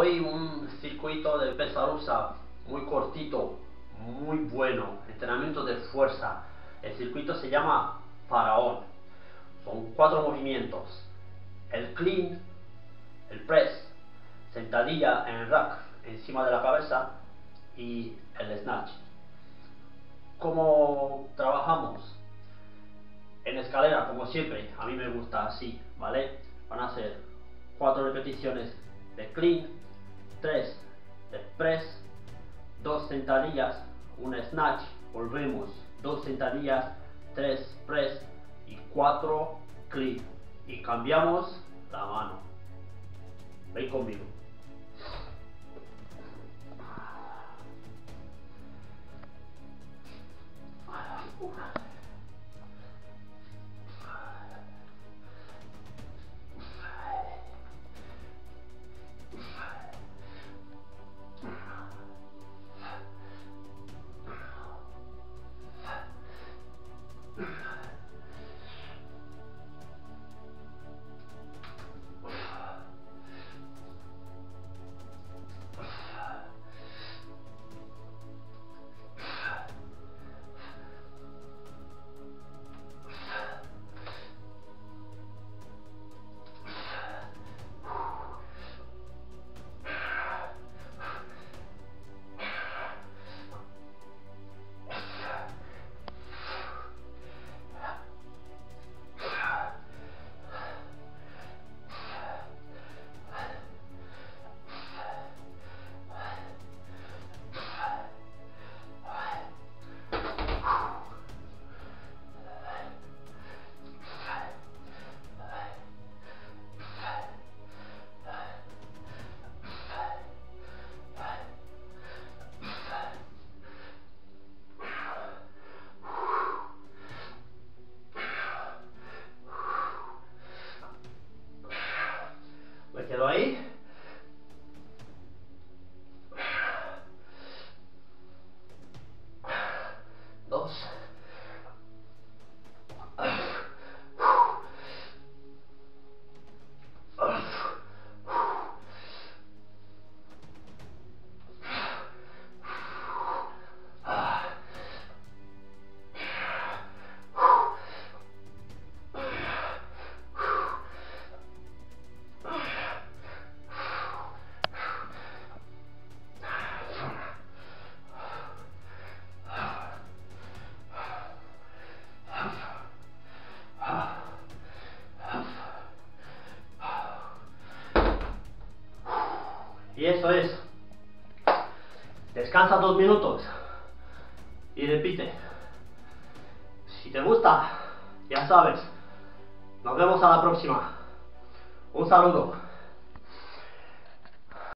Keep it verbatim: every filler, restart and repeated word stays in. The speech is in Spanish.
Hoy un circuito de pesa rusa muy cortito, muy bueno, entrenamiento de fuerza. El circuito se llama Faraón. Son cuatro movimientos: el clean, el press, sentadilla en rack encima de la cabeza y el snatch. ¿Cómo trabajamos? En escalera, como siempre, a mí me gusta así, ¿vale? Van a ser cuatro repeticiones de clean, tres de press, dos sentadillas, un snatch, volvemos, dos sentadillas, tres press y cuatro clean. Y cambiamos la mano. Ven conmigo. Me quedo ahí. Dos. Y eso es. Descansa dos minutos y repite. Si te gusta, ya sabes. Nos vemos a la próxima. Un saludo.